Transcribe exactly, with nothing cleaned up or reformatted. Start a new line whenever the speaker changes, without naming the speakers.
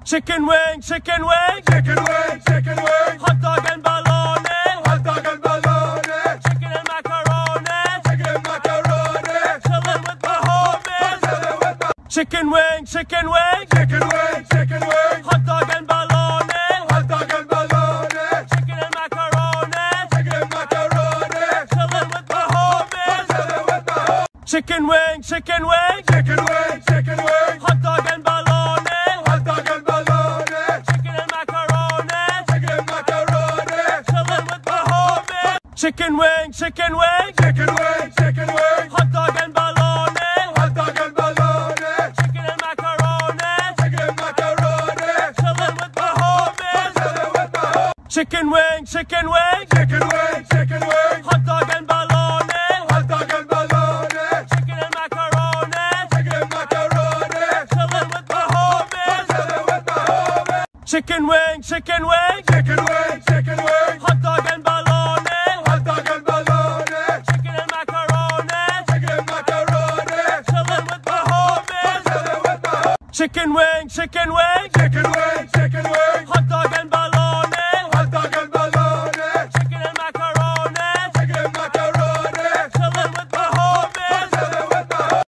Chicken wing, chicken wing,
chicken wing, chicken wing,
hot dog and bologna,
hot dog and bologna,
chicken and macaroni,
chicken and macaroni,
chillin' with my homies.
chillin' with my
Chicken wing, chicken wing,
chicken wing, chicken wing,
hot dog and bologna,
hot dog and bologna,
chicken and macaroni,
chicken and macaroni,
chillin' with my homies.
chillin' with my homies.
Chicken wing, chicken wing,
Chicken wing, chicken wing,
hot dog and bologna,
hot dog and bologna,
chicken and macaroni,
chicken and macaroni,
chillin' with my homies. Chicken wing, chicken wing,
chicken wing, chicken wing,
hot dog and bologna,
hot dog and bologna,
chicken and macaroni,
chicken and macaroni,
chillin' with my homies.
chillin' with my homies.
Chicken wing, chicken wing,
Chicken wing, chicken wing,
hot dog and bologna,
hot dog and bologna,
chicken and macaroni,
chicken and macaroni,
chillin' with my homies.
chillin' with my homies.
Chicken wing, chicken wing,
Chicken wing, chicken wing,
hot dog and bologna,
hot dog and bologna,
chicken and macaroni,
chicken and macaroni,
chillin' with my homies.
chillin' with my homies.
Chicken wing, chicken wing,
Chicken wing, chicken wing,